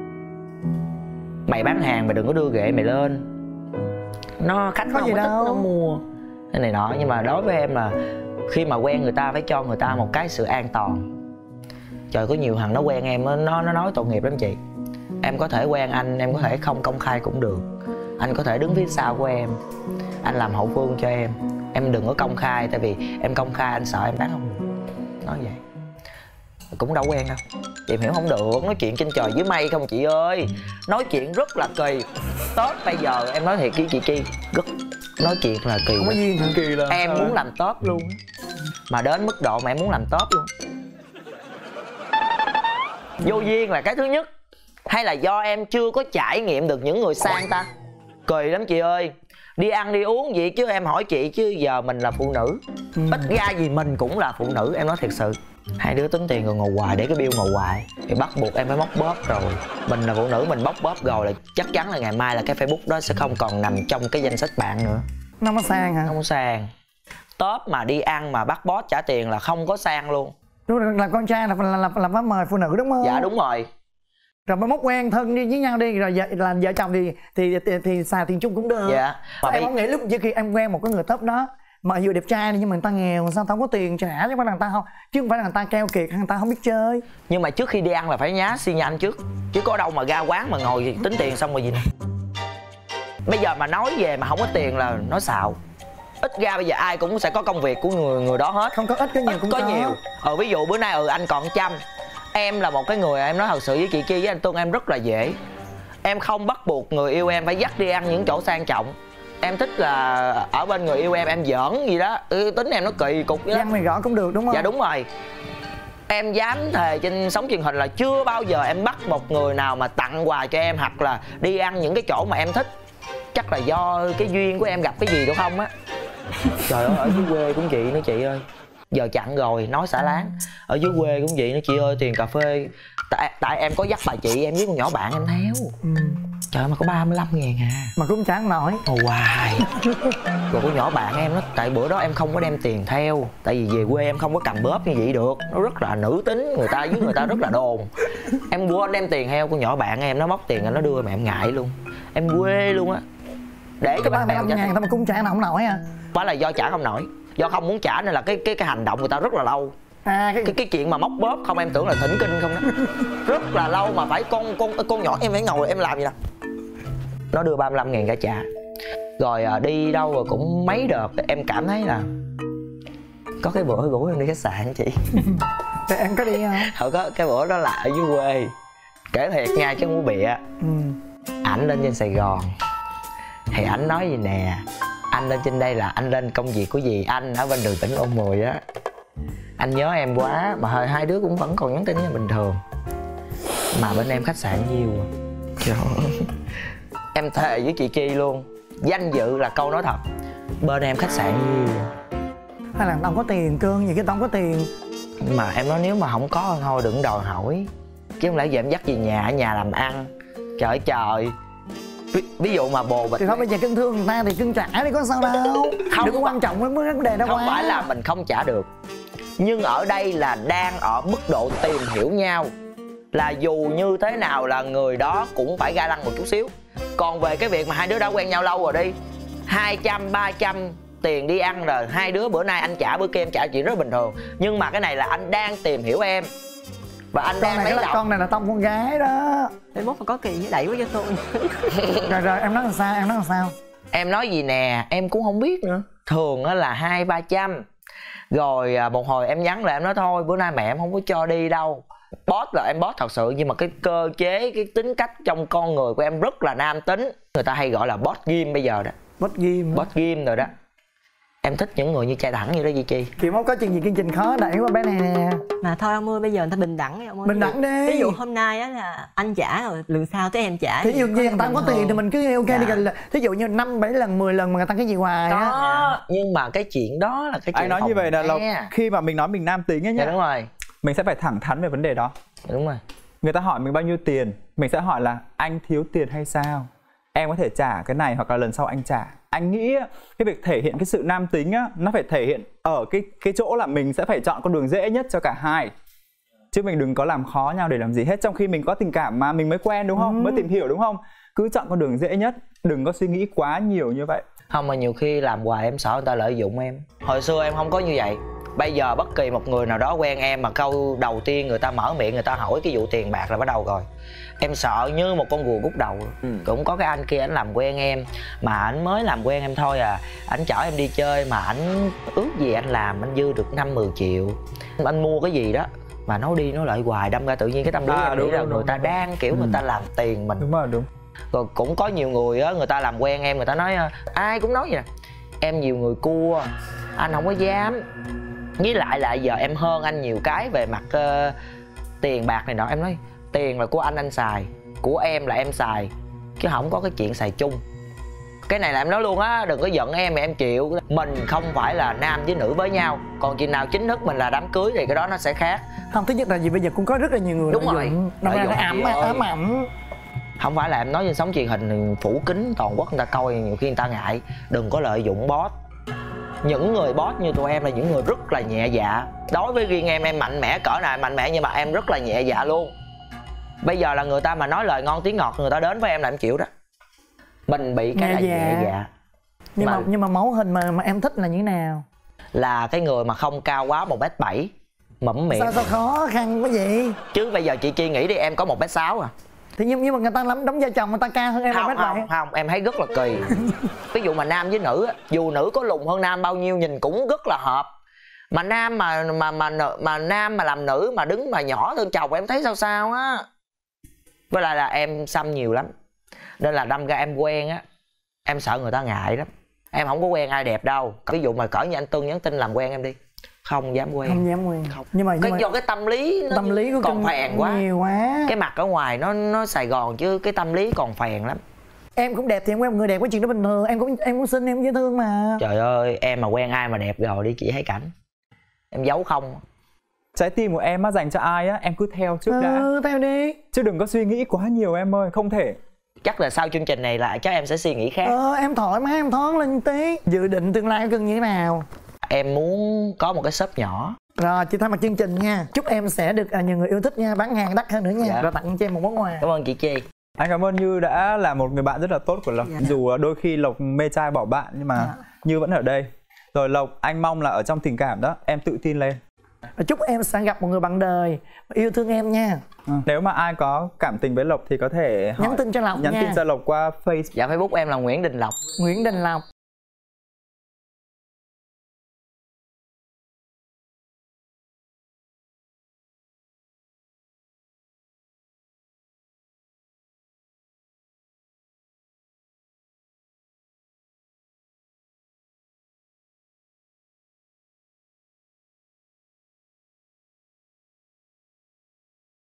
Speaker 4: mày bán hàng mày đừng có đưa ghệ mày lên, nó khách
Speaker 2: có
Speaker 4: nó
Speaker 2: gì
Speaker 4: không có thích
Speaker 2: đâu
Speaker 4: nó mua cái này nọ. Nhưng mà đối với em là khi mà quen người ta phải cho người ta một cái sự an toàn. Trời, có nhiều thằng nó quen em nó nó nói tội nghiệp lắm chị. Em có thể quen anh, em có thể không công khai cũng được. Anh có thể đứng phía sau của em, anh làm hậu phương cho em. Em đừng có công khai, tại vì em công khai anh sợ em bán không được. Nói vậy cũng đâu quen đâu, tìm hiểu không được. Nói chuyện trên trời dưới mây không chị ơi. Nói chuyện rất là kỳ. Tết bây giờ em nói thiệt với chị Chi, rất nói chuyện là kỳ.
Speaker 2: Không có duyên hả?
Speaker 3: Kỳ là
Speaker 4: Em muốn làm top luôn, mà đến mức độ mà em muốn làm top luôn. Vô duyên là cái thứ nhất, hay là do em chưa có trải nghiệm được những người sang ta? Kỳ lắm chị ơi. Đi ăn đi uống gì chứ em hỏi chị chứ giờ mình là phụ nữ, ừ. ít ra gì mình cũng là phụ nữ, em nói thiệt sự. Hai đứa tính tiền rồi ngồi hoài để cái bill ngồi hoài thì bắt buộc em phải móc bóp rồi. Mình là phụ nữ mình bóc bóp rồi là chắc chắn là ngày mai là cái Facebook đó sẽ không còn nằm trong cái danh sách bạn nữa.
Speaker 2: Nó không có sang hả?
Speaker 4: Không có sang. Top mà đi ăn mà bắt boss trả tiền là không có sang luôn.
Speaker 2: Đúng là, là con trai là là là, là phải mời phụ nữ đúng không?
Speaker 4: Dạ đúng rồi.
Speaker 2: Rồi mới mốt quen thân đi với nhau đi rồi vợ, là vợ chồng thì thì thì, thì xài tiền chung cũng được.
Speaker 4: Dạ. Mà
Speaker 2: em không nghĩ lúc trước khi em quen một cái người top đó mà vừa đẹp trai nhưng mà người ta nghèo sao tao không có tiền trả, chứ không phải là người ta không, chứ không phải là người ta keo kiệt hay người ta không biết chơi. Nhưng
Speaker 4: mà trước khi đi ăn là phải nhá xi nhanh trước, chứ có đâu mà ra quán mà ngồi thì tính tiền xong rồi gì nè. Bây giờ mà nói về mà không có tiền là nói xạo. Ít ra bây giờ ai cũng sẽ có công việc của người người đó hết.
Speaker 2: Không có ít, có nhiều cũng
Speaker 4: có,
Speaker 2: có
Speaker 4: nhiều. Ờ ví dụ bữa nay ừ anh còn trăm. Em là một cái người em nói thật sự với chị Chi với anh Tuân, em rất là dễ. Em không bắt buộc người yêu em phải dắt đi ăn những chỗ sang trọng. Em thích là ở bên người yêu em em giỡn gì đó, ừ, tính em nó kỳ cục vậy đó.
Speaker 2: Ăn mày gõ cũng được đúng không?
Speaker 4: Dạ đúng rồi. Em dám thề trên sóng truyền hình là chưa bao giờ em bắt một người nào mà tặng quà cho em hoặc là đi ăn những cái chỗ mà em thích. Chắc là do cái duyên của em gặp cái gì đâu không á. Trời ơi, ở dưới quê cũng chị nữa chị ơi. Giờ chặn rồi, nói xả láng. Ở dưới quê cũng vậy nữa chị ơi, tiền cà phê. Tại, tại em có dắt bà chị em với con nhỏ bạn em theo. ừ. Trời ơi, mà có ba mươi lăm ngàn à.
Speaker 2: Mà cũng chẳng nổi.
Speaker 4: Ồ hoài. Rồi con nhỏ bạn em nó, tại bữa đó em không có đem tiền theo. Tại vì về quê em không có cầm bóp như vậy được. Nó rất là nữ tính, người ta với người ta rất là đồn. Em quên đem tiền theo, con nhỏ bạn em nó móc tiền nó đưa mà em ngại luôn. Em quê luôn á. Để cho
Speaker 2: ba mươi lăm ngàn tao mà cũng trả không nổi à.
Speaker 4: Phải là do trả không nổi, do không muốn trả nên là cái cái cái hành động người ta rất là lâu.
Speaker 2: À, cái...
Speaker 4: cái cái chuyện mà móc bóp không em tưởng là thỉnh kinh không đó. Rất là lâu mà phải con con con nhỏ em phải ngồi em làm gì nè. Nó đưa ba mươi lăm ngàn ra trả. Rồi à, đi đâu rồi cũng mấy đợt em cảm thấy là có cái bữa rủ em đi khách sạn chị.
Speaker 2: Thì em có đi không?
Speaker 4: Thôi có cái bữa đó là ở dưới quê. Kể thiệt nha chứ không có bịa. ừ. Ảnh lên trên Sài Gòn thì ảnh nói gì nè, anh lên trên đây là anh lên công việc của gì anh ở bên đường tỉnh Ô Mười á. Anh nhớ em quá mà hơi hai đứa cũng vẫn còn nhắn tin như bình thường. Mà bên em khách sạn nhiêu à? Trời ơi. Em thề với chị Chi luôn, danh dự là câu nói thật, bên em khách sạn nhiêu.
Speaker 2: Hay là tao có tiền cơn gì cái tao không có tiền.
Speaker 4: Mà em nói nếu mà không có thôi đừng đòi hỏi. Chứ không lẽ giờ em dắt về nhà, ở nhà làm ăn. Trời trời. Ví, ví dụ mà bồ bịch
Speaker 2: thì thôi bây giờ cưng thương người ta thì cưng trả đi có sao đâu. Không đừng có quan trọng với vấn đề đó
Speaker 4: không
Speaker 2: quá.
Speaker 4: Phải là mình không trả được, nhưng ở đây là đang ở mức độ tìm hiểu nhau, là dù như thế nào là người đó cũng phải ga lăng một chút xíu. Còn về cái việc mà hai đứa đã quen nhau lâu rồi đi, hai trăm ba trăm tiền đi ăn rồi hai đứa bữa nay anh trả bữa kia em trả chuyện rất bình thường. Nhưng mà cái này là anh đang tìm hiểu em và anh
Speaker 2: con
Speaker 4: đang
Speaker 2: này
Speaker 4: lấy
Speaker 2: là
Speaker 4: lọc.
Speaker 2: Con này là tông con gái đó.
Speaker 1: Để bố mà có kỳ với đẩy quá cho tôi.
Speaker 2: Rồi rồi em nói làm sao, em nói làm sao?
Speaker 4: Em nói gì nè, em cũng không biết nữa. Thường á là hai ba trăm. Rồi một hồi em nhắn lại em nói thôi bữa nay mẹ em không có cho đi đâu. Boss là em boss thật sự, nhưng mà cái cơ chế, cái tính cách trong con người của em rất là nam tính. Người ta hay gọi là boss game bây giờ đó.
Speaker 2: Boss game.
Speaker 4: Boss game rồi đó. Em thích những người như trai thẳng như đó Duy Chi.
Speaker 2: Kiểu mốt có chuyện gì chương trình khó đẩy qua bé này nè.
Speaker 1: Mà thôi ông ơi, bây giờ người ta bình đẳng đi ông ơi.
Speaker 2: Bình đẳng đi.
Speaker 1: Ví dụ hôm nay á là anh trả rồi, lần sau tới em trả.
Speaker 2: Thí dụ như người ta không có tiền thì mình cứ ok đi. Thí dụ như năm bảy lần mười lần mà người ta cái gì hoài á.
Speaker 4: Đó. Nhưng mà cái chuyện đó là cái chuyện
Speaker 3: anh nói như vậy là Lộc, khi mà mình nói mình nam tính ấy nhá.
Speaker 4: Dạ đúng rồi.
Speaker 3: Mình sẽ phải thẳng thắn về vấn đề đó.
Speaker 4: Đúng rồi.
Speaker 3: Người ta hỏi mình bao nhiêu tiền, mình sẽ hỏi là anh thiếu tiền hay sao, em có thể trả cái này hoặc là lần sau anh trả. Anh nghĩ cái việc thể hiện cái sự nam tính á, nó phải thể hiện ở cái cái chỗ là mình sẽ phải chọn con đường dễ nhất cho cả hai, chứ mình đừng có làm khó nhau để làm gì hết. Trong khi mình có tình cảm mà, mình mới quen đúng không, ừ. mới tìm hiểu đúng không, cứ chọn con đường dễ nhất, đừng có suy nghĩ quá nhiều như vậy.
Speaker 4: Không, mà nhiều khi làm hoài em sợ người ta lợi dụng em. Hồi xưa em không có như vậy. Bây giờ bất kỳ một người nào đó quen em mà câu đầu tiên người ta mở miệng người ta hỏi cái vụ tiền bạc là bắt đầu rồi. Em sợ như một con rùa rút đầu. Ừ. Cũng có cái anh kia anh làm quen em mà anh mới làm quen em thôi à. Anh chở em đi chơi mà anh ước gì anh làm anh dư được năm mười triệu. Anh mua cái gì đó mà nói đi nói lại hoài, đâm ra tự nhiên cái tâm lý à, em nghĩ là người đúng, ta đúng. đang kiểu ừ. người ta làm tiền mình.
Speaker 3: Đúng rồi, đúng.
Speaker 4: Rồi cũng có nhiều người á, người ta làm quen em, người ta nói ai cũng nói vậy nè, em nhiều người cua, anh không có dám. Với lại là giờ em hơn anh nhiều cái về mặt uh, tiền bạc này nọ. Em nói tiền là của anh anh xài, của em là em xài, chứ không có cái chuyện xài chung. Cái này là em nói luôn á, đừng có giận em mà em chịu. Mình không phải là nam với nữ với nhau, còn chừng nào chính thức mình là đám cưới thì cái đó nó sẽ khác.
Speaker 2: Không, thứ nhất là gì bây giờ cũng có rất là nhiều người
Speaker 4: đúng rồi,
Speaker 2: nó ra ẩm ẩm ẩm.
Speaker 4: Không phải là em nói trên sóng truyền hình phủ kính toàn quốc người ta coi, nhiều khi người ta ngại. Đừng có lợi dụng boss. Những người boss như tụi em là những người rất là nhẹ dạ. Đối với riêng em, em mạnh mẽ cỡ nào mạnh mẽ, nhưng mà em rất là nhẹ dạ luôn. Bây giờ là người ta mà nói lời ngon tiếng ngọt, người ta đến với em là em chịu đó. Mình bị cái nhẹ là dạ. nhẹ dạ.
Speaker 2: Nhưng mà, mà nhưng mà mẫu hình mà mà em thích là như thế nào?
Speaker 4: Là cái người mà không cao quá một mét bảy, mẫm miệng.
Speaker 2: Sao sao khó khăn quá vậy?
Speaker 4: Chứ bây giờ chị Chi nghĩ đi, em có một mét sáu à.
Speaker 2: Thì nhưng, nhưng mà người ta lắm đóng vai chồng người ta cao hơn em
Speaker 4: không,
Speaker 2: một mét
Speaker 4: không,
Speaker 2: bảy.
Speaker 4: không, em thấy rất là kỳ. Ví dụ mà nam với nữ, dù nữ có lùn hơn nam bao nhiêu nhìn cũng rất là hợp. Mà nam mà mà mà mà, mà nam mà làm nữ mà đứng mà nhỏ hơn chồng em thấy sao sao á. Với lại là em xăm nhiều lắm, nên là đâm ra em quen á, em sợ người ta ngại lắm. Em không có quen ai đẹp đâu. Ví dụ mà cỡ như anh Tuân nhắn tin làm quen em đi, không dám quen.
Speaker 2: Không dám quen.
Speaker 4: Không.
Speaker 2: Nhưng mà nhưng
Speaker 4: cái
Speaker 2: mà...
Speaker 4: do cái tâm lý nó
Speaker 2: tâm lý của
Speaker 4: còn phèn quá.
Speaker 2: Nhiều quá.
Speaker 4: Cái mặt ở ngoài nó nó Sài Gòn chứ cái tâm lý còn phèn lắm.
Speaker 2: Em cũng đẹp thì em quen một người đẹp, cái chuyện đó bình thường. Em cũng em cũng xinh, em cũng dễ thương mà.
Speaker 4: Trời ơi, em mà quen ai mà đẹp rồi đi chị thấy cảnh. Em giấu không.
Speaker 3: Trái tim của em á dành cho ai á em cứ theo trước
Speaker 2: ừ,
Speaker 3: đã.
Speaker 2: Ừ, theo đi.
Speaker 3: Chứ đừng có suy nghĩ quá nhiều em ơi, không thể.
Speaker 4: Chắc là sau chương trình này là chắc em sẽ suy nghĩ khác.
Speaker 2: Ờ, em thoải mái, em thoáng lên tí. Dự định tương lai cần như thế nào?
Speaker 4: Em muốn có một cái shop nhỏ.
Speaker 2: Rồi, chị thay mặt chương trình nha. Chúc em sẽ được nhiều người yêu thích nha, bán hàng đắt hơn nữa nha. Dạ. Rồi tặng cho em một món quà.
Speaker 4: Cảm ơn chị Chi.
Speaker 3: Anh cảm ơn Như đã là một người bạn rất là tốt của Lộc. Dạ. Dù đôi khi Lộc mê trai bỏ bạn nhưng mà dạ. Như vẫn ở đây. Rồi Lộc, anh mong là ở trong tình cảm đó em tự tin lên.
Speaker 2: Chúc em sẽ gặp một người bạn đời yêu thương em nha.
Speaker 3: Ừ. Nếu mà ai có cảm tình với Lộc thì có thể hỏi,
Speaker 2: nhắn tin cho Lộc
Speaker 3: nhắn
Speaker 2: nha.
Speaker 3: tin cho Lộc qua Facebook.
Speaker 4: Dạ Facebook em là Nguyễn Đình Lộc.
Speaker 2: Nguyễn Đình Lộc.